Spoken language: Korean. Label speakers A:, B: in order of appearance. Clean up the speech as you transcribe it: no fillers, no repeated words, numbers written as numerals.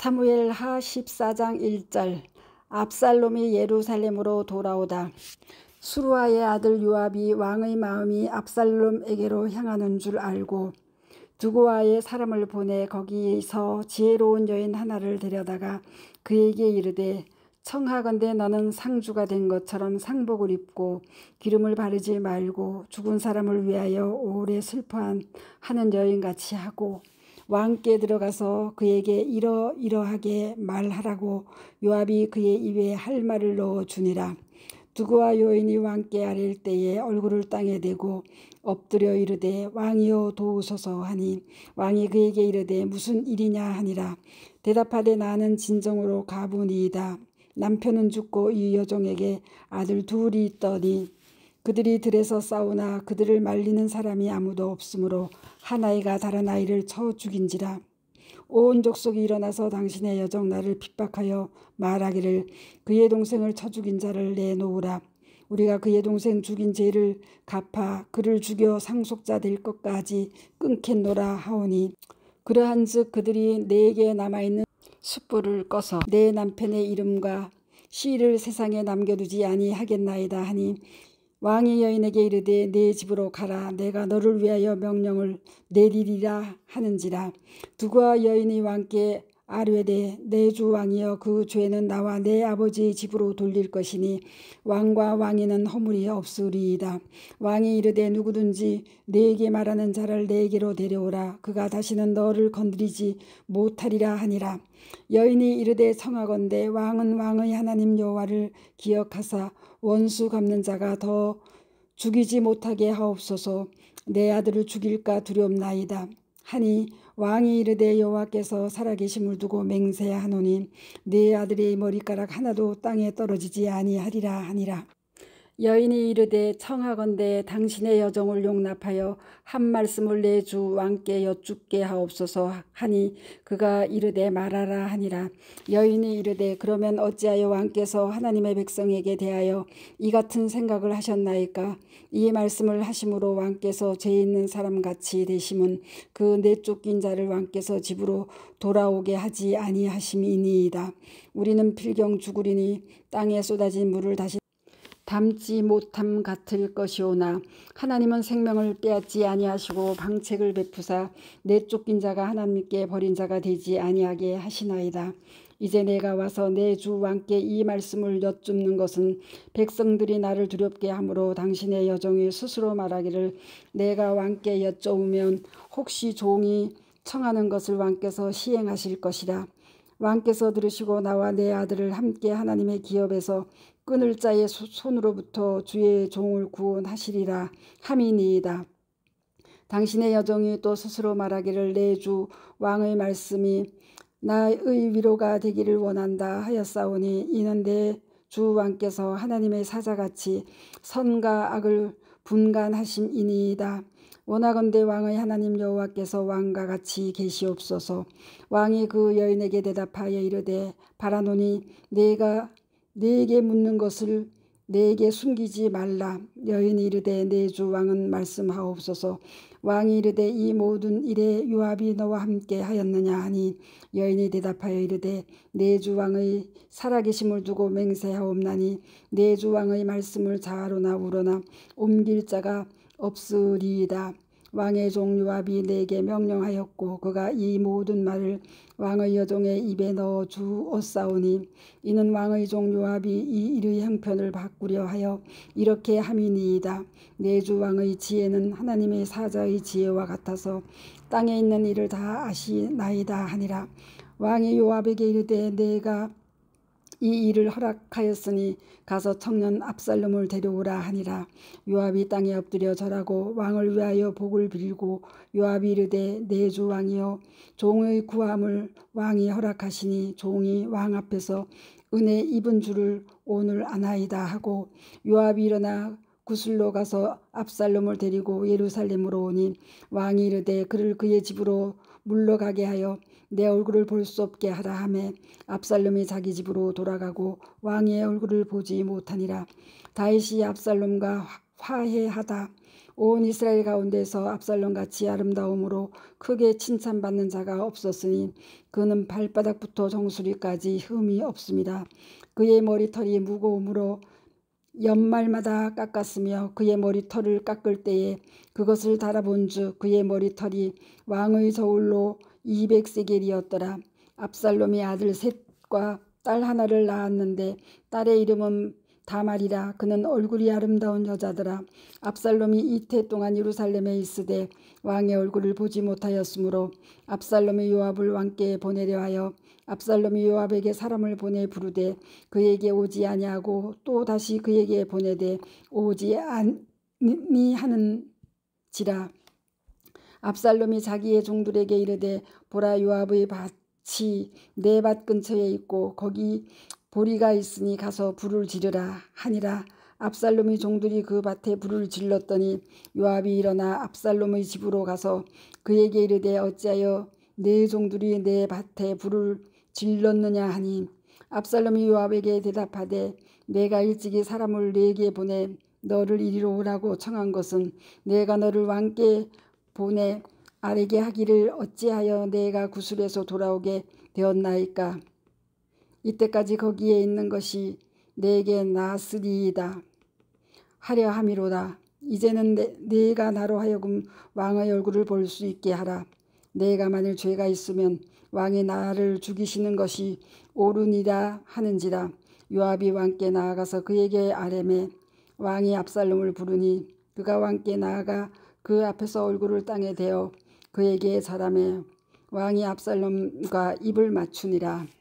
A: 사무엘하 14장 1절. 압살롬이 예루살렘으로 돌아오다. 수루아의 아들 요압이 왕의 마음이 압살롬에게로 향하는 줄 알고 두고아의 사람을 보내 거기서 지혜로운 여인 하나를 데려다가 그에게 이르되, 청하건대 너는 상주가 된 것처럼 상복을 입고 기름을 바르지 말고 죽은 사람을 위하여 오래 슬퍼하는 여인같이 하고 왕께 들어가서 그에게 이러이러하게 말하라고 요압이 그의 입에 할 말을 넣어 주니라. 두고와 여인이 왕께 아랠 때에 얼굴을 땅에 대고 엎드려 이르되, 왕이여 도우소서 하니 왕이 그에게 이르되, 무슨 일이냐 하니라. 대답하되, 나는 진정으로 가부니이다. 남편은 죽고 이 여종에게 아들 둘이 있더니 그들이 들에서 싸우나 그들을 말리는 사람이 아무도 없으므로 한 아이가 다른 아이를 쳐 죽인지라. 온 족속이 일어나서 당신의 여종 나를 핍박하여 말하기를, 그의 동생을 쳐 죽인 자를 내놓으라. 우리가 그의 동생 죽인 죄를 갚아 그를 죽여 상속자 될 것까지 끊겠노라 하오니, 그러한즉 그들이 내게 남아있는 숯불을 꺼서 내 남편의 이름과 시를 세상에 남겨두지 아니하겠나이다 하니, 왕이 여인에게 이르되, 내 집으로 가라. 내가 너를 위하여 명령을 내리리라 하는지라. 두고와 여인이 왕께 아뢰되, 내 주 왕이여, 그 죄는 나와 내 아버지의 집으로 돌릴 것이니 왕과 왕위는 허물이 없으리이다. 왕이 이르되, 누구든지 내게 말하는 자를 내게로 데려오라. 그가 다시는 너를 건드리지 못하리라 하니라. 여인이 이르되, 청하건대 왕은 왕의 하나님 여호와를 기억하사 원수 갚는 자가 더 죽이지 못하게 하옵소서. 내 아들을 죽일까 두렵나이다 하니, 왕이 이르되, 여호와께서 살아계심을 두고 맹세하노니 내 아들의 머리카락 하나도 땅에 떨어지지 아니하리라 하니라. 여인이 이르되, 청하건대 당신의 여종을 용납하여 한 말씀을 내 주 왕께 여쭙게 하옵소서 하니, 그가 이르되, 말하라 하니라. 여인이 이르되, 그러면 어찌하여 왕께서 하나님의 백성에게 대하여 이 같은 생각을 하셨나이까? 이 말씀을 하심으로 왕께서 죄 있는 사람같이 되심은 그 내쫓긴 자를 왕께서 집으로 돌아오게 하지 아니하심이니이다. 우리는 필경 죽으리니 땅에 쏟아진 물을 다시 담지 못함 같을 것이오나 하나님은 생명을 빼앗지 아니하시고 방책을 베푸사 내쫓긴 자가 하나님께 버린 자가 되지 아니하게 하시나이다. 이제 내가 와서 내 주 왕께 이 말씀을 여쭙는 것은 백성들이 나를 두렵게 하므로 당신의 여종이 스스로 말하기를, 내가 왕께 여쭤오면 혹시 종이 청하는 것을 왕께서 시행하실 것이라. 왕께서 들으시고 나와 내 아들을 함께 하나님의 기업에서 끊을 자의 손으로부터 주의 종을 구원하시리라 함이니이다. 당신의 여종이 또 스스로 말하기를, 내 주 왕의 말씀이 나의 위로가 되기를 원한다 하였사오니, 이는 내 주 왕께서 하나님의 사자같이 선과 악을 분간하심이니이다. 원하건대 왕의 하나님 여호와께서 왕과 같이 계시옵소서. 왕이 그 여인에게 대답하여 이르되, 바라노니 내가 내게 묻는 것을 내게 숨기지 말라. 여인이 이르되, 내 주 왕은 말씀하옵소서. 왕이 이르되, 이 모든 일에 요압이 너와 함께 하였느냐 하니, 여인이 대답하여 이르되, 내 주 왕의 살아계심을 두고 맹세하옵나니 내 주 왕의 말씀을 좌로나 우로나 옮길 자가 없으리이다. 왕의 종 요압이 내게 명령하였고 그가 이 모든 말을 왕의 여종의 입에 넣어 주었사오니, 이는 왕의 종 요압이 이 일의 형편을 바꾸려 하여 이렇게 함이니이다. 내 주 왕의 지혜는 하나님의 사자의 지혜와 같아서 땅에 있는 일을 다 아시나이다 하니라. 왕이 요압에게 이르되, 내가 이 일을 허락하였으니 가서 청년 압살롬을 데려오라 하니라. 요압이 땅에 엎드려 절하고 왕을 위하여 복을 빌고, 요압이 이르되, 내 주 왕이여, 종의 구함을 왕이 허락하시니 종이 왕 앞에서 은혜 입은 줄을 오늘 아나이다 하고, 요압이 일어나 구슬로 가서 압살롬을 데리고 예루살렘으로 오니, 왕이 이르되, 그를 그의 집으로 물러가게 하여 내 얼굴을 볼 수 없게 하라 하매, 압살롬이 자기 집으로 돌아가고 왕의 얼굴을 보지 못하니라. 다윗이 압살롬과 화해하다 온 이스라엘 가운데서 압살롬같이 아름다움으로 크게 칭찬받는 자가 없었으니 그는 발바닥부터 정수리까지 흠이 없습니다. 그의 머리털이 무거움으로 연말마다 깎았으며 그의 머리털을 깎을 때에 그것을 달아본즉 그의 머리털이 왕의 저울로 200세겔이었더라. 압살롬이 아들 셋과 딸 하나를 낳았는데 딸의 이름은 다말이라. 그는 얼굴이 아름다운 여자더라. 압살롬이 이태 동안 예루살렘에 있으되 왕의 얼굴을 보지 못하였으므로 압살롬이 요압을 왕께 보내려 하여 압살롬이 요압에게 사람을 보내 부르되 그에게 오지 아니하고 또 다시 그에게 보내되 오지 아니하는지라. 압살롬이 자기의 종들에게 이르되 보라, 요압의 밭이 내 밭 근처에 있고 거기 보리가 있으니 가서 불을 지르라 하니라. 압살롬의 종들이 그 밭에 불을 질렀더니 요압이 일어나 압살롬의 집으로 가서 그에게 이르되 어찌하여 내 종들이 내 밭에 불을 질렀느냐 하니 압살롬이 요압에게 대답하되 내가 일찍이 사람을 네게 보내 너를 이리로 오라고 청한 것은 내가 너를 왕께 보내 아뢰게 하기를 어찌하여 내가 구술에서 돌아오게 되었나이까. 이때까지 거기에 있는 것이 내게 나으리이다 하려 함이로다. 이제는 내가 나로 하여금 왕의 얼굴을 볼 수 있게 하라. 내가 만일 죄가 있으면 왕이 나를 죽이시는 것이 옳으니라 하는지라. 요압이 왕께 나아가서 그에게 아뢰매 왕이 압살롬을 부르니 그가 왕께 나아가 그 앞에서 얼굴을 땅에 대어 그에게 절하매 왕이 압살롬과 입을 맞추니라.